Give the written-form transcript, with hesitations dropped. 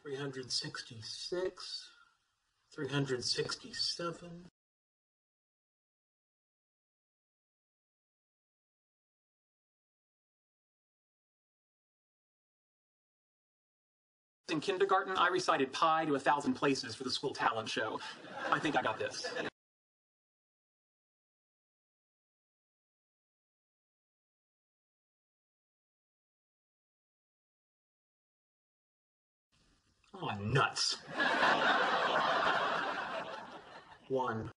366, 367. In kindergarten, I recited pi to 1,000 places for the school talent show. I think I got this. Oh, nuts. 1.